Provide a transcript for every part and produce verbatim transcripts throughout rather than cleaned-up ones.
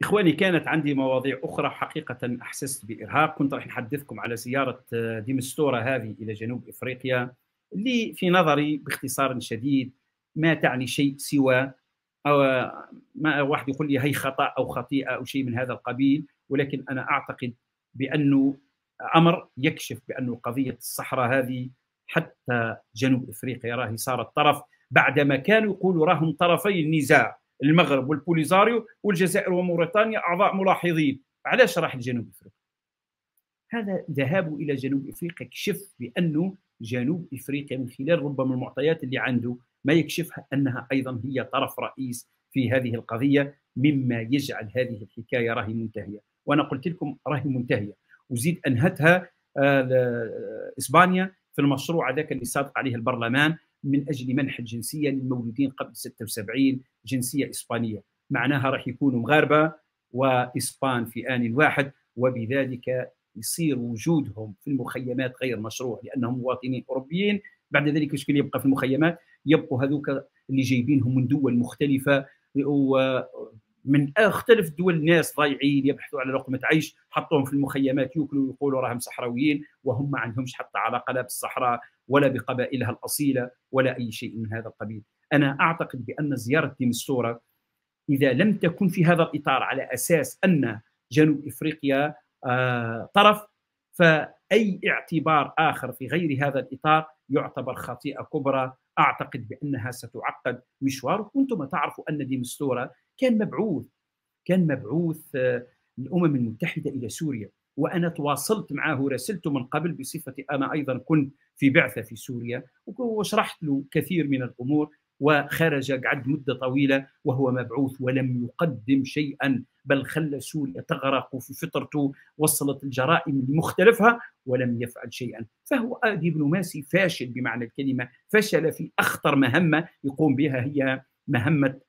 إخواني، كانت عندي مواضيع أخرى حقيقة أحسست بإرهاق. كنت راح نحدثكم على زيارة آه، ديمستورة هذه إلى جنوب إفريقيا، اللي في نظري باختصار شديد ما تعني شيء سوى أو ما واحد يقول لي هي خطأ أو خطيئة أو شيء من هذا القبيل، ولكن أنا أعتقد بأنه أمر يكشف بأن قضية الصحراء هذه حتى جنوب إفريقيا راهي صارت طرف، بعدما كانوا يقولوا راهم طرفي النزاع، المغرب والبوليزاريو والجزائر وموريتانيا أعضاء ملاحظين. علاش راح لجنوب إفريقيا؟ هذا ذهابه إلى جنوب إفريقيا كشف بأنه جنوب إفريقيا من خلال ربما المعطيات اللي عنده ما يكشفها أنها أيضا هي طرف رئيس في هذه القضية، مما يجعل هذه الحكاية راهي منتهية. وأنا قلت لكم راهي منتهية، وزيد أنهتها آه، إسبانيا في المشروع هذاك اللي صادق عليه البرلمان من أجل منح الجنسية للمولودين قبل ستة وسبعين، جنسية إسبانية، معناها راح يكونوا مغاربة وإسبان في آن واحد، وبذلك يصير وجودهم في المخيمات غير مشروع لأنهم مواطنين أوروبيين. بعد ذلك شكون يبقى في المخيمات؟ يبقوا هذوك اللي جايبينهم من دول مختلفة ومن اختلف دول، الناس ضايعين يبحثوا على لقمة عيش، حطوهم في المخيمات ياكلوا ويقولوا راهم صحراويين، وهم ما عندهمش حتى علاقة لا بالصحراء ولا بقبائلها الأصيلة ولا أي شيء من هذا القبيل. أنا أعتقد بأن زيارة ديمستورة إذا لم تكن في هذا الإطار على أساس أن جنوب إفريقيا آه طرف، فأي اعتبار آخر في غير هذا الإطار يعتبر خطيئة كبرى. أعتقد بأنها ستعقد مشوار. وأنتم تعرفوا أن ديمستورة كان مبعوث كان مبعوث آه الأمم المتحدة إلى سوريا، وأنا تواصلت معه، راسلته من قبل بصفتي أنا أيضا كنت في بعثة في سوريا، وشرحت له كثير من الأمور، وخرج قعد مدة طويلة وهو مبعوث ولم يقدم شيئا، بل خلى سوريا تغرق في فطرته، وصلت الجرائم لمختلفها ولم يفعل شيئا. فهو دبلوماسي فاشل بمعنى الكلمة، فشل في أخطر مهمة يقوم بها هي مهمة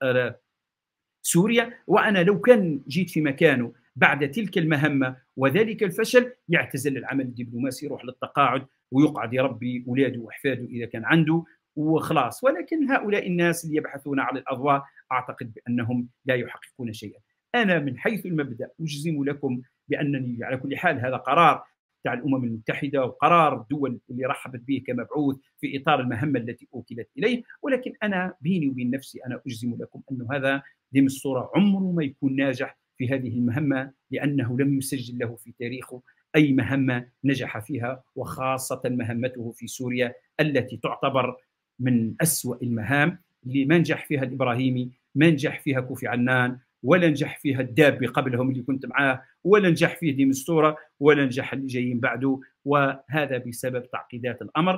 سوريا. وأنا لو كان جيت في مكانه بعد تلك المهمة وذلك الفشل يعتزل العمل الدبلوماسي، يروح للتقاعد ويقعد يربي أولاده وأحفاده إذا كان عنده وخلاص. ولكن هؤلاء الناس اللي يبحثون على الأضواء أعتقد بأنهم لا يحققون شيئا. أنا من حيث المبدأ أجزم لكم بأنني على كل حال هذا قرار تاع الأمم المتحدة وقرار الدول اللي رحبت به كمبعوث في إطار المهمة التي أوكلت إليه، ولكن أنا بيني وبين نفسي أنا أجزم لكم أن هذا ديمستورة عمره ما يكون ناجح في هذه المهمة، لأنه لم يسجل له في تاريخه أي مهمة نجح فيها، وخاصة مهمته في سوريا التي تعتبر من أسوأ المهام، اللي ما نجح فيها الإبراهيمي، ما نجح فيها كوفي عنان، ولا نجح فيها الدابي قبلهم اللي كنت معاه، ولا نجح فيه ديمستورة، ولا نجح اللي جايين بعده. وهذا بسبب تعقيدات الأمر.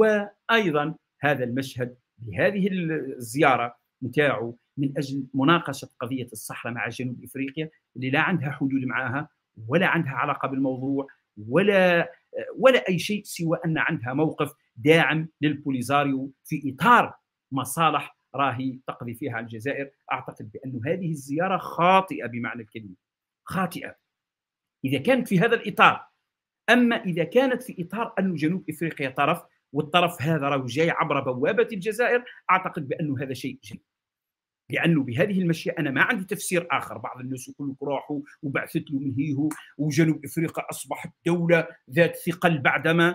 وأيضا هذا المشهد بهذه الزيارة نتاعو من أجل مناقشة قضية الصحراء مع جنوب إفريقيا اللي لا عندها حدود معها ولا عندها علاقة بالموضوع ولا ولا أي شيء سوى أن عندها موقف داعم للبوليزاريو في إطار مصالح راهي تقضي فيها على الجزائر. أعتقد بأن هذه الزيارة خاطئة بمعنى الكلمة، خاطئة إذا كانت في هذا الإطار. أما إذا كانت في إطار أن جنوب إفريقيا طرف، والطرف هذا راه جاي عبر بوابة الجزائر، أعتقد بأنه هذا شيء جيد، لأنه بهذه المشيئة أنا ما عندي تفسير آخر. بعض الناس يقول لك راحوا وبعثت له من هيه، وجنوب إفريقيا أصبحت دولة ذات ثقل بعدما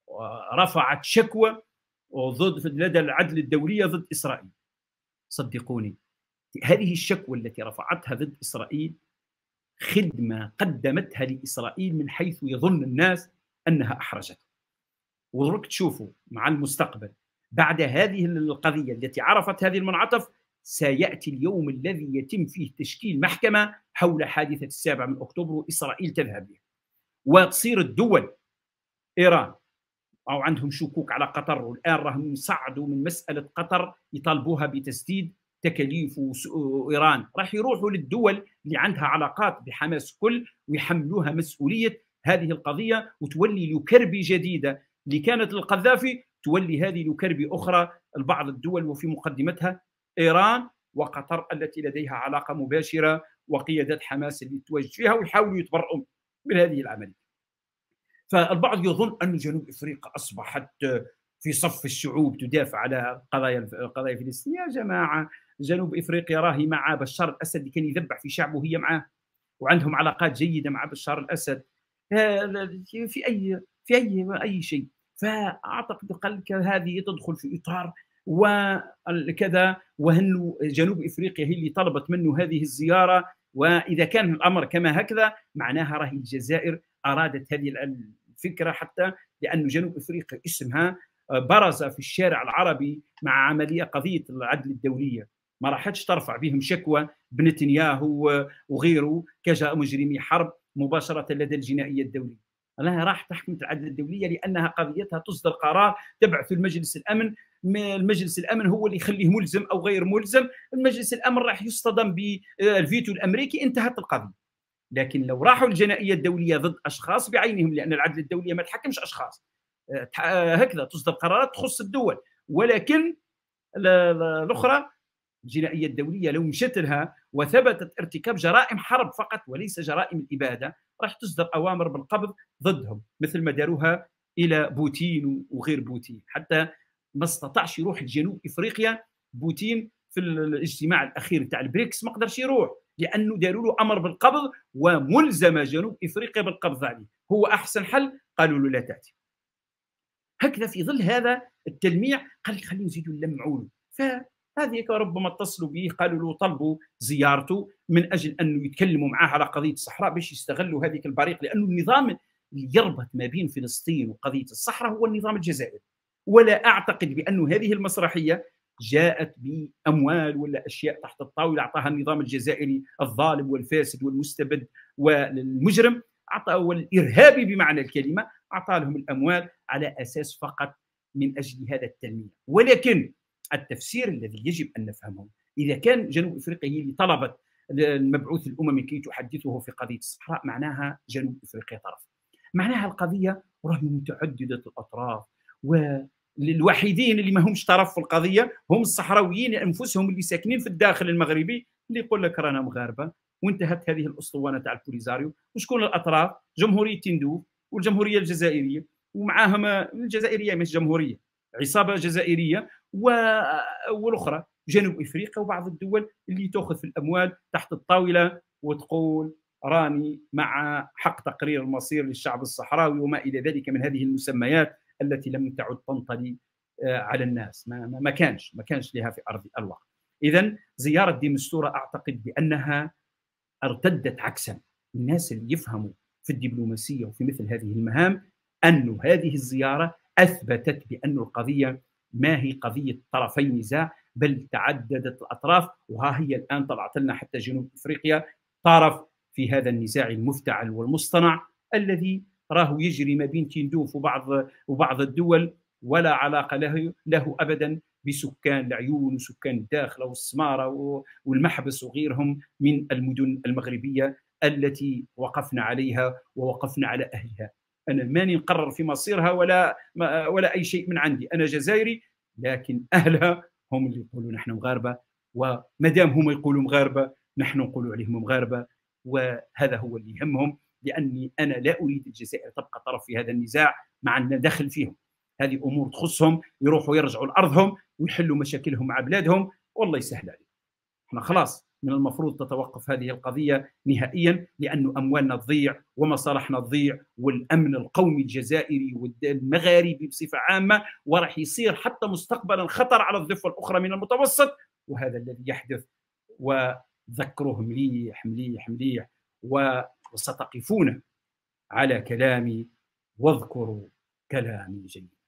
رفعت شكوى ضد لدى العدل الدولية ضد إسرائيل. صدقوني هذه الشكوى التي رفعتها ضد إسرائيل خدمة قدمتها لإسرائيل من حيث يظن الناس أنها أحرجته. ودرك تشوفوا مع المستقبل بعد هذه القضية التي عرفت هذه المنعطف، سيأتي اليوم الذي يتم فيه تشكيل محكمة حول حادثة السابع من أكتوبر وإسرائيل تذهب بها، وتصير الدول إيران أو عندهم شكوك على قطر، والآن راهم يصعدوا من مسألة قطر يطالبوها بتسديد تكاليف إيران، راح يروحوا للدول اللي عندها علاقات بحماس كل ويحملوها مسؤولية هذه القضية، وتولي لوكربي جديدة اللي كانت للقذافي تولي هذه لوكربي أخرى لبعض الدول، وفي مقدمتها إيران وقطر التي لديها علاقة مباشرة وقيادة حماس اللي تواجد فيها، ويحاولوا يتبرؤوا من هذه العملية. فالبعض يظن أن جنوب إفريقيا أصبحت في صف الشعوب تدافع على قضايا قضايا فلسطين. يا جماعة، جنوب إفريقيا راهي مع بشار الأسد اللي كان يذبح في شعبه، هي معاه. وعندهم علاقات جيده مع بشار الاسد في اي في اي اي شيء. فاعتقد قال لك هذه تدخل في اطار وكذا، وهن جنوب افريقيا هي اللي طلبت منه هذه الزياره، واذا كان الامر كما هكذا معناها راهي الجزائر ارادت هذه الفكره، حتى لأن جنوب افريقيا اسمها برز في الشارع العربي مع عمليه قضيه العدل الدوليه، ما راحتش ترفع بهم شكوى بنتنياهو وغيره كمجرمي حرب مباشره لدى الجنائيه الدوليه. لها راح تحكم العدل الدوليه لانها قضيتها تصدر قرار تبعث المجلس الامن، المجلس الامن هو اللي يخليه ملزم او غير ملزم، المجلس الامن راح يصطدم بالفيتو الامريكي، انتهت القضيه. لكن لو راحوا الجنائيه الدوليه ضد اشخاص بعينهم، لان العدل الدوليه ما تحكمش اشخاص، هكذا تصدر قرارات تخص الدول، ولكن الاخرى الجنائيه الدوليه لو مشت لها وثبتت ارتكاب جرائم حرب فقط وليس جرائم الاباده، راح تصدر اوامر بالقبض ضدهم، مثل ما داروها الى بوتين وغير بوتين. حتى ما استطاعش يروح لجنوب افريقيا بوتين في الاجتماع الاخير تاع البريكس، ما قدرش يروح لانه داروا له امر بالقبض وملزمه جنوب افريقيا بالقبض عليه. هو احسن حل قالوا له لا تاتي. هكذا في ظل هذا التلميع قال لك خلينا نزيدوا نلمعوا له، فهذه ربما اتصلوا به قالوا له طلبوا زيارته من اجل انه يتكلموا معاه على قضيه الصحراء باش يستغلوا هذيك البريق، لانه النظام اللي يربط ما بين فلسطين وقضيه الصحراء هو النظام الجزائري. ولا اعتقد بان هذه المسرحيه جاءت باموال ولا اشياء تحت الطاوله اعطاها النظام الجزائري الظالم والفاسد والمستبد والمجرم، اعطى والارهابي بمعنى الكلمه، اعطى لهم الاموال على اساس فقط من اجل هذا التنميه. ولكن التفسير الذي يجب ان نفهمه، اذا كان جنوب افريقيا هي اللي طلبت المبعوث الاممي كي تحدثه في قضيه الصحراء، معناها جنوب افريقيا طرف، معناها القضيه راه متعدده الاطراف، والوحيدين اللي ما همش طرف في القضيه هم الصحراويين انفسهم اللي ساكنين في الداخل المغربي، اللي يقول لك رانا مغاربه. وانتهت هذه الاسطوانه تاع البوليزاريو. وشكون الاطراف؟ جمهوريه تندوف والجمهوريه الجزائريه، ومعاهم الجزائريه مش جمهوريه، عصابه جزائريه، والاخرى جنوب افريقيا وبعض الدول اللي تاخذ في الاموال تحت الطاوله وتقول راني مع حق تقرير المصير للشعب الصحراوي وما الى ذلك من هذه المسميات التي لم تعد تنطلي على الناس، ما, ما كانش ما كانش لها في ارض الواقع. اذا زياره دي مستوره اعتقد بانها ارتدت عكسا. الناس اللي يفهموا في الدبلوماسيه وفي مثل هذه المهام أن هذه الزياره اثبتت بان القضيه ما هي قضيه طرفي نزاع، بل تعددت الاطراف، وها هي الان طلعت لنا حتى جنوب افريقيا طرف في هذا النزاع المفتعل والمصطنع الذي راه يجري ما بين تندوف وبعض وبعض الدول، ولا علاقه له له ابدا بسكان العيون وسكان الداخله والسماره والمحبس وغيرهم من المدن المغربيه التي وقفنا عليها ووقفنا على اهلها. انا ماني نقرر في مصيرها ولا ولا اي شيء من عندي، انا جزائري، لكن اهلها هم اللي يقولوا نحن مغاربه، وما دام هم يقولوا مغاربه نحن نقولوا عليهم مغاربه، وهذا هو اللي يهمهم. لاني انا لا اريد الجزائر تبقى طرف في هذا النزاع مع ان دخل فيهم، هذه امور تخصهم، يروحوا يرجعوا لارضهم ويحلوا مشاكلهم مع بلادهم والله يسهل عليهم. احنا خلاص من المفروض تتوقف هذه القضيه نهائيا، لأن اموالنا تضيع ومصالحنا تضيع والامن القومي الجزائري والمغاربي بصفه عامه، وراح يصير حتى مستقبلا خطر على الضفه الاخرى من المتوسط، وهذا الذي يحدث. وذكروه مليح مليح مليح وستقفون على كلامي واذكروا كلامي جيد.